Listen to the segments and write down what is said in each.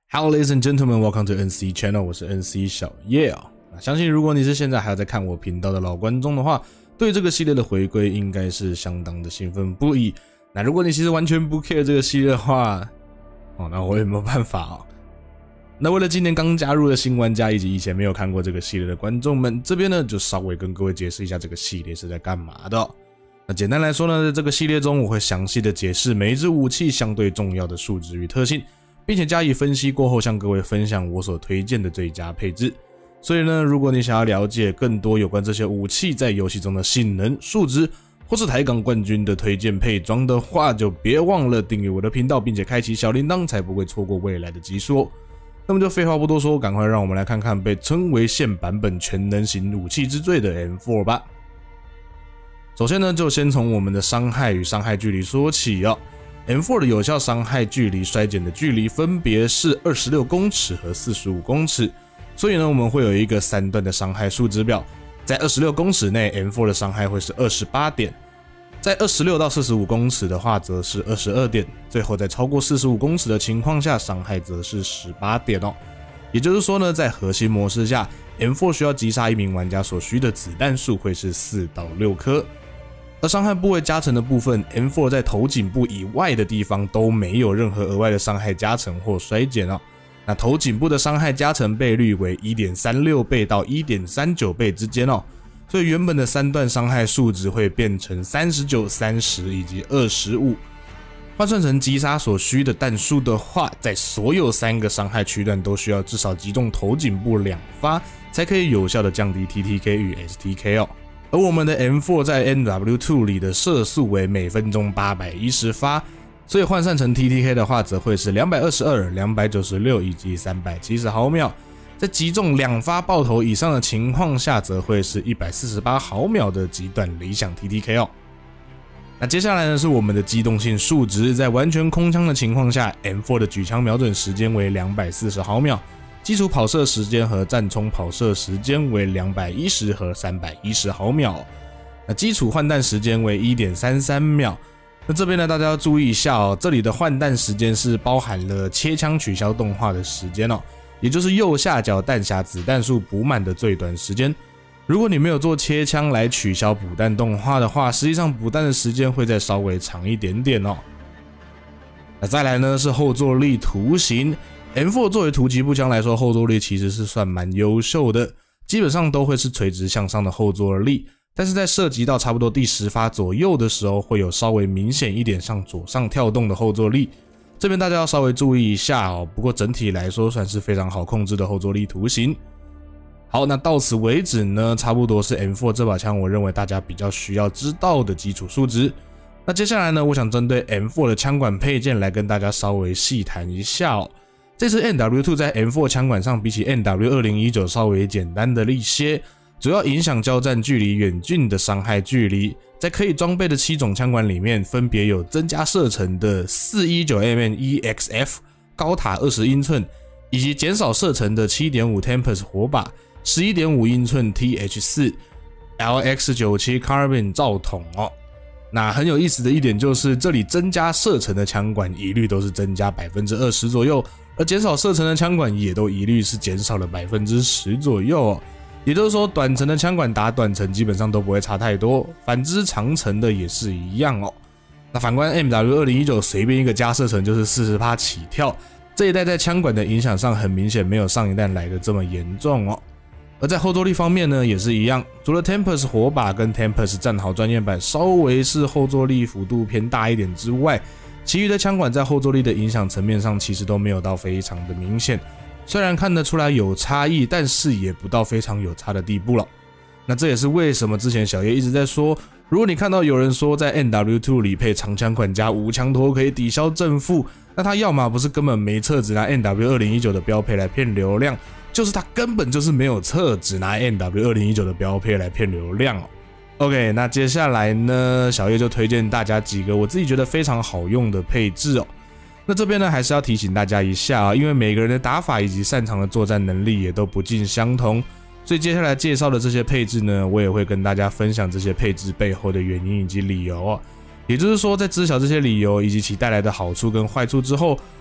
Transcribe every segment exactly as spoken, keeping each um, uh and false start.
Hello, ladies and gentlemen, welcome to N C Channel， 我是 N C 小叶啊。相信如果你是现在还有在看我频道的老观众的话，对这个系列的回归应该是相当的兴奋不已。那如果你其实完全不 care 这个系列的话，哦，那我也没有办法哦。那为了今年刚加入的新玩家以及以前没有看过这个系列的观众们，这边呢就稍微跟各位解释一下这个系列是在干嘛的哦。那简单来说呢，在这个系列中我会详细的解释每一支武器相对重要的数值与特性，并且加以分析过后向各位分享我所推荐的最佳配置。所以呢，如果你想要了解更多有关这些武器在游戏中的性能、数值，或是台港冠军的推荐配装的话，就别忘了订阅我的频道，并且开启小铃铛，才不会错过未来的集数哦。那么就废话不多说，赶快让我们来看看被称为现版本全能型武器之最的 M 四 吧。首先呢，就先从我们的伤害与伤害距离说起哦。M 四 的有效伤害距离衰减的距离分别是二十六公尺和四十五公尺，所以呢，我们会有一个三段的伤害数值表。在二十六公尺内 ，M 四 的伤害会是二十八点；在二十六到四十五公尺的话，则是二十二点；最后在超过四十五公尺的情况下，伤害则是十八点哦。也就是说呢，在核心模式下 ，M 四 需要击杀一名玩家所需的子弹数会是四到六颗。而伤害部位加成的部分 ，M 四 在头颈部以外的地方都没有任何额外的伤害加成或衰减哦。那头颈部的伤害加成倍率为 一点三六 倍到 一点三九 倍之间哦，所以原本的三段伤害数值会变成三十九、三十以及二十五。换算成击杀所需的弹数的话，在所有三个伤害区段都需要至少击中头颈部两发，才可以有效的降低 T T K 与 S T K 哦。而我们的 M 四 在 N W 二 里的射速为每分钟八百一十发，所以换算成 T T K 的话，则会是两百二十二、两百九十六以及三百七十毫秒。在击中两发爆头以上的情况下，则会是一百四十八毫秒的极短理想 T T K 哦。那接下来呢是我们的机动性数值，在完全空枪的情况下 ，M 四 的举枪瞄准时间为两百四十毫秒。基础跑射时间和战冲跑射时间为两百一十和三百一十毫秒，那基础换弹时间为 一点三三秒。那这边呢，大家要注意一下哦，这里的换弹时间是包含了切枪取消动画的时间哦，也就是右下角弹匣子弹数补满的最短时间。如果你没有做切枪来取消补弹动画的话，实际上补弹的时间会再稍微长一点点哦。那再来呢是后坐力图形。M 四 作为突击步枪来说，后坐力其实是算蛮优秀的，基本上都会是垂直向上的后坐力，但是在射击到差不多第十发左右的时候，会有稍微明显一点向左上跳动的后坐力，这边大家要稍微注意一下哦。不过整体来说算是非常好控制的后坐力图形。好，那到此为止呢，差不多是 M 四 这把枪我认为大家比较需要知道的基础数值。那接下来呢，我想针对 M 四 的枪管配件来跟大家稍微细谈一下哦。这次 N W 二 在 M 四 枪管上比起 N W 二零一九 稍微简单的一些，主要影响交战距离远近的伤害距离。在可以装备的七种枪管里面，分别有增加射程的 四百一十九 M M E X F 高塔二十英寸，以及减少射程的 七点五 Tempest 火把、十一点五英寸 T H 四 L X 九十七 Carbine 罩筒哦。那很有意思的一点就是，这里增加射程的枪管一律都是增加 百分之二十 左右，而减少射程的枪管也都一律是减少了 百分之十 左右哦。也就是说，短程的枪管打短程基本上都不会差太多，反之长程的也是一样哦。那反观 M W 二零一九 随便一个加射程就是 百分之四十 起跳，这一代在枪管的影响上很明显没有上一代来的这么严重哦。而在后坐力方面呢，也是一样，除了 Tempest 火把跟 Tempest 战壕专业版稍微是后坐力幅度偏大一点之外，其余的枪管在后坐力的影响层面上其实都没有到非常的明显，虽然看得出来有差异，但是也不到非常有差的地步了。那这也是为什么之前小叶一直在说，如果你看到有人说在 N W 二 里配长枪管加无枪托可以抵消正负，那他要么不是根本没测只拿 N W 二零一九 的标配来骗流量，就是他根本就是没有测只拿 N W 二零一九 的标配来骗流量哦。OK， 那接下来呢，小叶就推荐大家几个我自己觉得非常好用的配置哦。那这边呢，还是要提醒大家一下啊，因为每个人的打法以及擅长的作战能力也都不尽相同，所以接下来介绍的这些配置呢，我也会跟大家分享这些配置背后的原因以及理由哦。也就是说，在知晓这些理由以及其带来的好处跟坏处之后，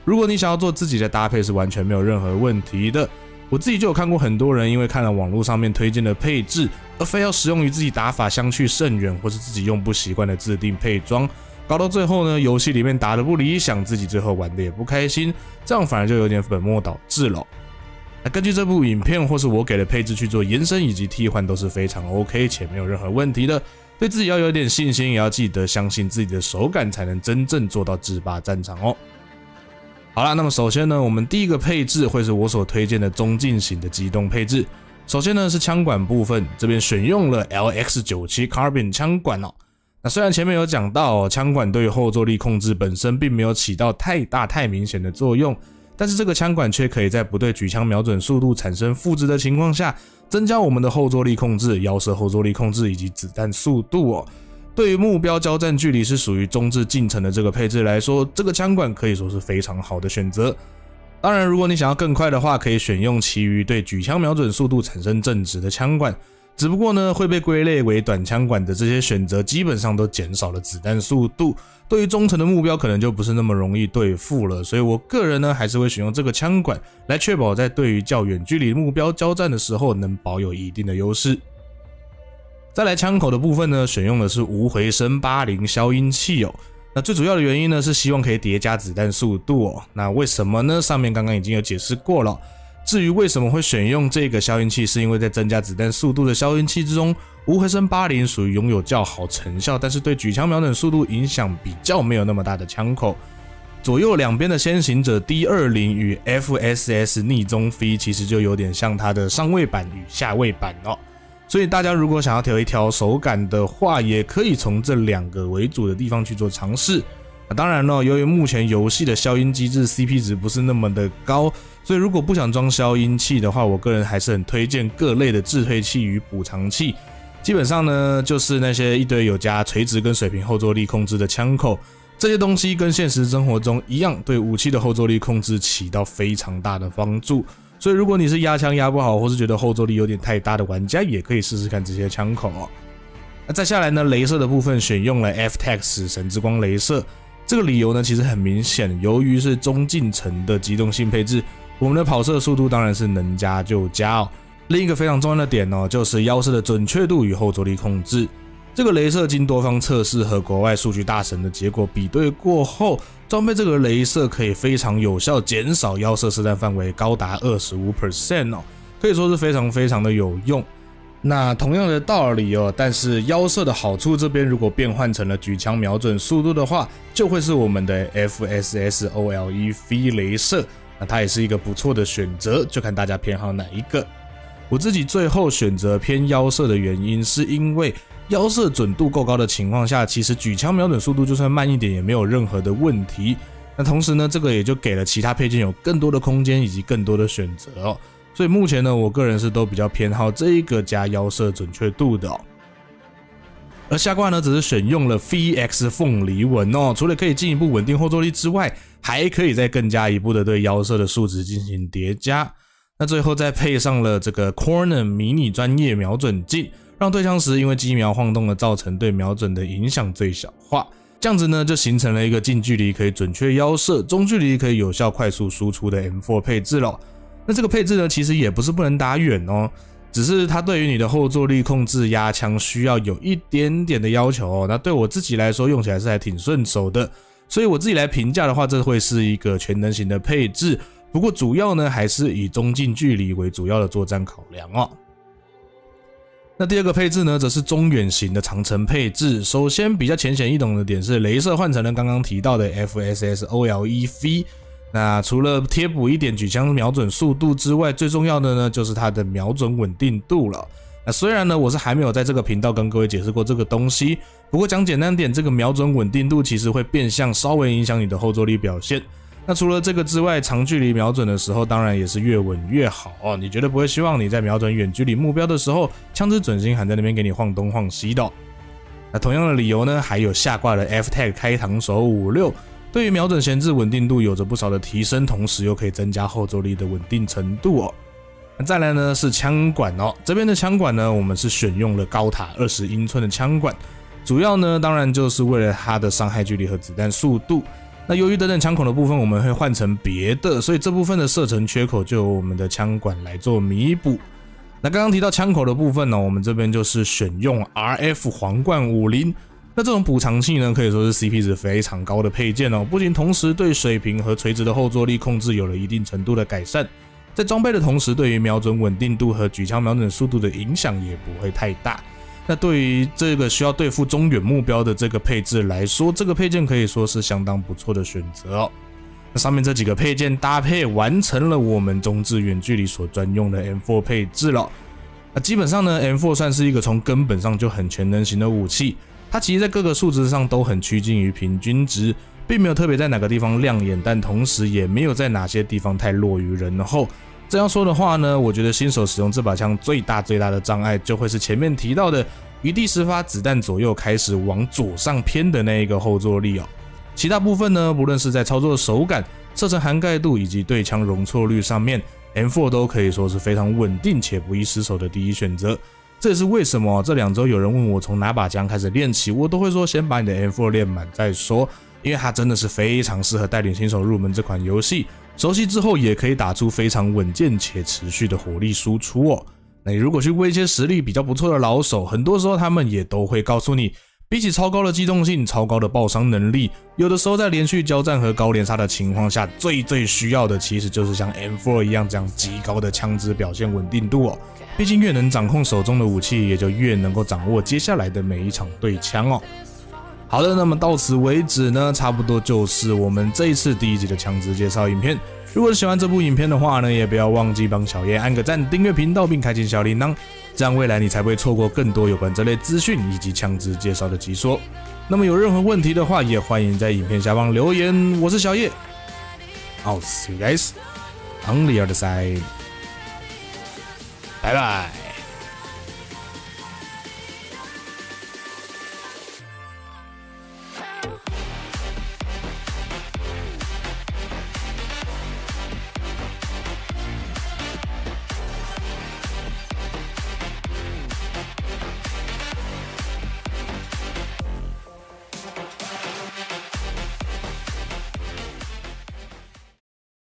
如果你想要做自己的搭配是完全没有任何问题的。我自己就有看过很多人因为看了网络上面推荐的配置，而非要使用与自己打法相去甚远，或是自己用不习惯的自定配装，搞到最后呢，游戏里面打得不理想，自己最后玩得也不开心，这样反而就有点本末倒置了。那根据这部影片或是我给的配置去做延伸以及替换都是非常 OK 且没有任何问题的。对自己要有点信心，也要记得相信自己的手感，才能真正做到制霸战场哦。好啦，那么首先呢，我们第一个配置会是我所推荐的中近型的机动配置。首先呢是枪管部分，这边选用了 L X 九七 Carbine 枪管哦。那虽然前面有讲到哦，枪管对于后坐力控制本身并没有起到太大太明显的作用，但是这个枪管却可以在不对举枪瞄准速度产生负值的情况下，增加我们的后坐力控制、腰射后坐力控制以及子弹速度哦。对于目标交战距离是属于中至近程的这个配置来说，这个枪管可以说是非常好的选择。当然，如果你想要更快的话，可以选用其余对举枪瞄准速度产生正值的枪管。只不过呢，会被归类为短枪管的这些选择，基本上都减少了子弹速度，对于中程的目标可能就不是那么容易对付了。所以我个人呢，还是会选用这个枪管来确保在对于较远距离目标交战的时候，能保有一定的优势。再来枪口的部分呢，选用的是无回声八零消音器哦。那最主要的原因呢，是希望可以叠加子弹速度哦。那为什么呢？上面刚刚已经有解释过了。至于为什么会选用这个消音器，是因为在增加子弹速度的消音器之中，无回声八零属于拥有较好成效，但是对举枪瞄准速度影响比较没有那么大的枪口。左右两边的先行者 D 二十 与 F S S 逆中飞其实就有点像它的上位版与下位版哦。所以大家如果想要调一调手感的话，也可以从这两个为主的地方去做尝试。当然了，由于目前游戏的消音机制 C P 值不是那么的高，所以如果不想装消音器的话，我个人还是很推荐各类的制退器与补偿器。基本上呢，就是那些一堆有加垂直跟水平后坐力控制的枪口，这些东西跟现实生活中一样，对武器的后坐力控制起到非常大的帮助。所以如果你是压枪压不好，或是觉得后坐力有点太大的玩家，也可以试试看这些枪口哦。那再下来呢，雷射的部分选用了 F T E C 死神之光雷射。这个理由呢，其实很明显，由于是中近程的机动性配置，我们的跑射速度当然是能加就加哦。另一个非常重要的点哦，就是腰射的准确度与后坐力控制。这个雷射经多方测试和国外数据大神的结果比对过后，装备这个雷射可以非常有效减少腰射射弹范围高达 百分之二十五 哦，可以说是非常非常的有用。那同样的道理哦，但是腰射的好处这边如果变换成了举枪瞄准速度的话，就会是我们的 F S S O L E V 雷射，那它也是一个不错的选择，就看大家偏好哪一个。我自己最后选择偏腰射的原因，是因为腰射准度够高的情况下，其实举枪瞄准速度就算慢一点也没有任何的问题。那同时呢，这个也就给了其他配件有更多的空间以及更多的选择哦。所以目前呢，我个人是都比较偏好这一个加腰射准确度的哦。而下挂呢，只是选用了 V X 凤梨纹哦，除了可以进一步稳定后坐力之外，还可以再更加一步的对腰射的数值进行叠加。那最后再配上了这个 Corner 迷你专业瞄准镜，让对枪时因为机瞄晃动而造成对瞄准的影响最小化。这样子呢，就形成了一个近距离可以准确腰射，中距离可以有效快速输出的 M 四 配置了。那这个配置呢，其实也不是不能打远哦，只是它对于你的后坐力控制压枪需要有一点点的要求哦。那对我自己来说用起来是还挺顺手的，所以我自己来评价的话，这会是一个全能型的配置。不过主要呢，还是以中近距离为主要的作战考量哦。那第二个配置呢，则是中远型的长程配置。首先比较浅显易懂的点是，雷射换成了刚刚提到的 F S S O L E V。那除了贴补一点举枪瞄准速度之外，最重要的呢，就是它的瞄准稳定度了。那虽然呢，我是还没有在这个频道跟各位解释过这个东西，不过讲简单点，这个瞄准稳定度其实会变相稍微影响你的后坐力表现。那除了这个之外，长距离瞄准的时候，当然也是越稳越好哦。你绝对不会希望你在瞄准远距离目标的时候，枪支准心还在那边给你晃东晃西的哦。那同样的理由呢，还有下挂的 F T E C 开膛手五六，对于瞄准闲置稳定度有着不少的提升，同时又可以增加后坐力的稳定程度哦。那再来呢是枪管哦，这边的枪管呢，我们是选用了高塔二十英寸的枪管，主要呢当然就是为了它的伤害距离和子弹速度。 那由于等等枪孔的部分我们会换成别的，所以这部分的射程缺口就由我们的枪管来做弥补。那刚刚提到枪口的部分呢，我们这边就是选用 R F 皇冠五零。那这种补偿器呢，可以说是 C P 值非常高的配件哦，不仅同时对水平和垂直的后坐力控制有了一定程度的改善，在装备的同时，对于瞄准稳定度和举枪瞄准速度的影响也不会太大。那对于这个需要对付中远目标的这个配置来说，这个配件可以说是相当不错的选择哦。那上面这几个配件搭配完成了我们中至远距离所专用的 M 四 配置了。那基本上呢 ，M 四 算是一个从根本上就很全能型的武器。它其实在各个数值上都很趋近于平均值，并没有特别在哪个地方亮眼，但同时也没有在哪些地方太落于人后。这样说的话呢，我觉得新手使用这把枪最大最大的障碍就会是前面提到的，于第十发子弹左右开始往左上偏的那一个后坐力哦。其他部分呢，不论是在操作手感、射程涵盖度以及对枪容错率上面 ，M 四 都可以说是非常稳定且不易失手的第一选择。这也是为什么这两周有人问我从哪把枪开始练起，我都会说先把你的 M 四 练满再说，因为它真的是非常适合带领新手入门这款游戏，熟悉之后也可以打出非常稳健且持续的火力输出哦。那你如果去问一些实力比较不错的老手，很多时候他们也都会告诉你，比起超高的机动性、超高的爆伤能力，有的时候在连续交战和高连杀的情况下，最最需要的其实就是像 M 四 一样这样极高的枪支表现稳定度哦。毕竟越能掌控手中的武器，也就越能够掌握接下来的每一场对枪哦。好的，那么到此为止呢，差不多就是我们这一次第一集的枪支介绍影片。如果喜欢这部影片的话呢，也不要忘记帮小叶按个赞、订阅频道并开启小铃铛，这样未来你才不会错过更多有关这类资讯以及枪支介绍的集说。那么有任何问题的话，也欢迎在影片下方留言。我是小叶 ，I'll see you guys on the other side，拜拜。